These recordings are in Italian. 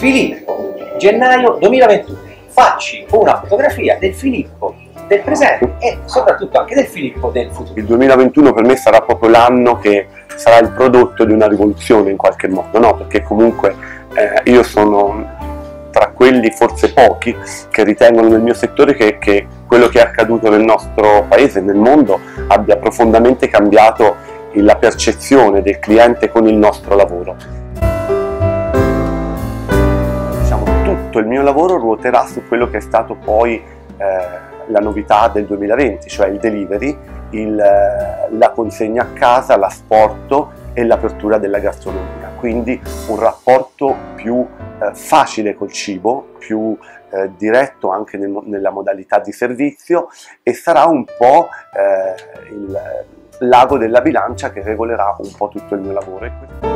Filippo, gennaio 2021. Facci una fotografia del Filippo del presente e soprattutto anche del Filippo del futuro. Il 2021 per me sarà proprio l'anno che sarà il prodotto di una rivoluzione in qualche modo, no? Perché comunque io sono tra quelli forse pochi che ritengono nel mio settore che quello che è accaduto nel nostro paese e nel mondo abbia profondamente cambiato la percezione del cliente con il nostro lavoro. Diciamo, tutto il mio lavoro ruoterà su quello che è stato poi la novità del 2020, cioè il delivery, la consegna a casa, l'asporto e l'apertura della gastronomia. Quindi un rapporto più facile col cibo, più diretto anche nella modalità di servizio, e sarà un po' il l'ago della bilancia che regolerà un po' tutto il mio lavoro.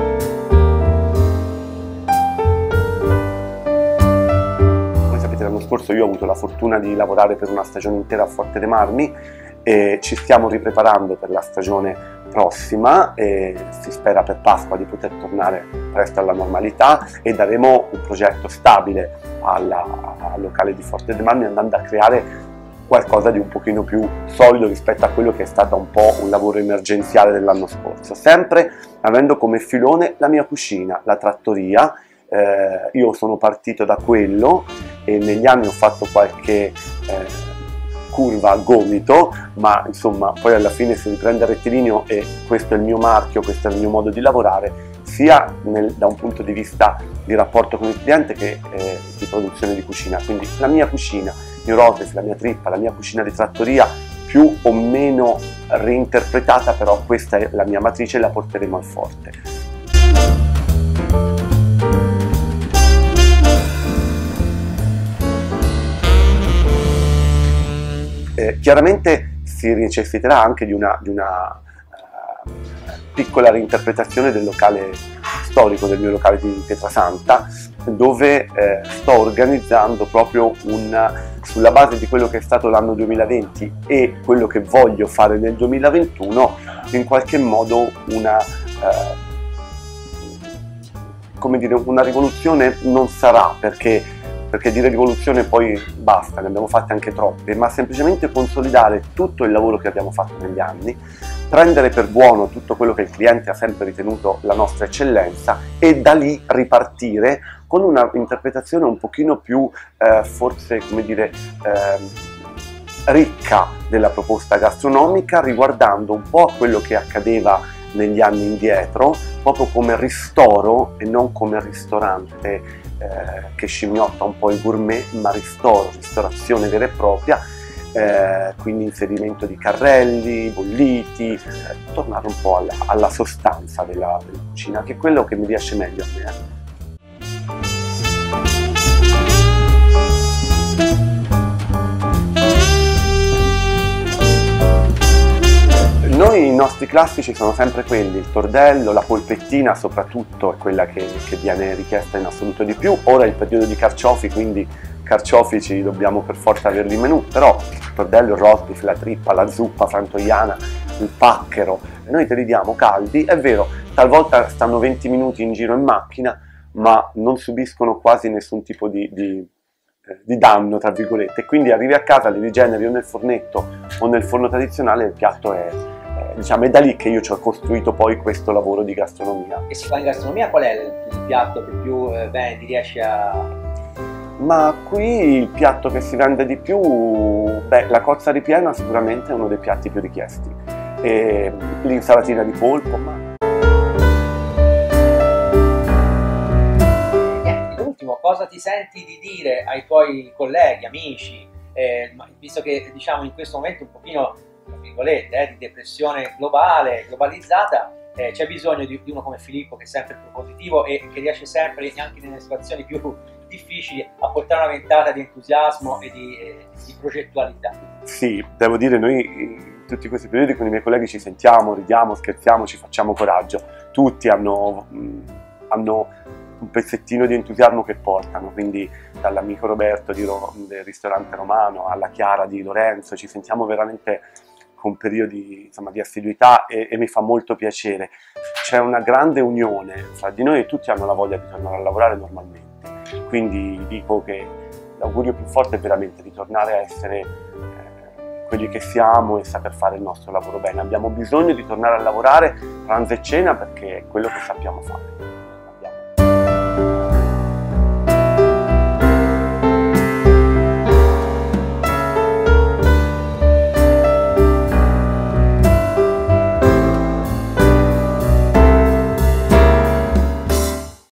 Come sapete, l'anno scorso io ho avuto la fortuna di lavorare per una stagione intera a Forte dei Marmi e ci stiamo ripreparando per la stagione prossima e si spera per Pasqua di poter tornare presto alla normalità, e daremo un progetto stabile al locale di Forte dei Marmi, andando a creare qualcosa di un pochino più solido rispetto a quello che è stato un po' un lavoro emergenziale dell'anno scorso, sempre avendo come filone la mia cucina, la trattoria. Io sono partito da quello e negli anni ho fatto qualche curva a gomito, ma insomma poi alla fine si riprende a rettilineo, e questo è il mio marchio, questo è il mio modo di lavorare, sia da un punto di vista di rapporto con il cliente che di produzione di cucina. Quindi la mia cucina, il mio rotes, la mia trippa, la mia cucina di trattoria, più o meno reinterpretata, però questa è la mia matrice e la porteremo al forte. Chiaramente si necessiterà anche di una piccola reinterpretazione del locale storico, del mio locale di Pietrasanta, dove sto organizzando proprio sulla base di quello che è stato l'anno 2020 e quello che voglio fare nel 2021, in qualche modo come dire, una rivoluzione non sarà, perché dire rivoluzione poi basta, ne abbiamo fatte anche troppe, ma semplicemente consolidare tutto il lavoro che abbiamo fatto negli anni, prendere per buono tutto quello che il cliente ha sempre ritenuto la nostra eccellenza e da lì ripartire con una interpretazione un pochino più forse, come dire, ricca della proposta gastronomica, riguardando un po' quello che accadeva negli anni indietro, proprio come ristoro e non come ristorante che scimmiotta un po' il gourmet, ma ristorazione vera e propria, quindi inserimento di carrelli, bolliti, tornare un po' alla sostanza della cucina, che è quello che mi riesce meglio a me. Noi i nostri classici sono sempre quelli, il tordello, la polpettina soprattutto è quella che viene richiesta in assoluto di più. Ora è il periodo di carciofi, quindi carciofi ci dobbiamo per forza averli in menù, però il tordello, il roast beef, la trippa, la zuppa frantoiana, il pacchero, noi te li diamo caldi. È vero, talvolta stanno 20 minuti in giro in macchina, ma non subiscono quasi nessun tipo di danno, tra virgolette, quindi arrivi a casa, li rigeneri o nel fornetto o nel forno tradizionale, il piatto diciamo, è da lì che io ci ho costruito poi questo lavoro di gastronomia. E si fa in gastronomia, qual è il piatto che più vendi, riesci a... Ma qui il piatto che si vende di più, beh, la cozza ripiena sicuramente è uno dei piatti più richiesti, e l'insalatina di polpo, L'ultimo, cosa ti senti di dire ai tuoi colleghi, amici, visto che diciamo in questo momento un pochino, tra virgolette, di depressione globale, globalizzata, c'è bisogno di uno come Filippo, che è sempre propositivo e che riesce sempre, anche nelle situazioni più difficili, a portare una ventata di entusiasmo e di progettualità. Sì, devo dire, noi in tutti questi periodi con i miei colleghi ci sentiamo, ridiamo, scherziamo, ci facciamo coraggio. Tutti hanno un pezzettino di entusiasmo che portano, quindi dall'amico Roberto del ristorante romano alla Chiara di Lorenzo, ci sentiamo veramente con periodi, insomma, di assiduità, e mi fa molto piacere. C'è una grande unione fra di noi e tutti hanno la voglia di tornare a lavorare normalmente. quindi dico che l'augurio più forte è veramente di tornare a essere quelli che siamo e saper fare il nostro lavoro bene. Abbiamo bisogno di tornare a lavorare pranzo e cena perché è quello che sappiamo fare.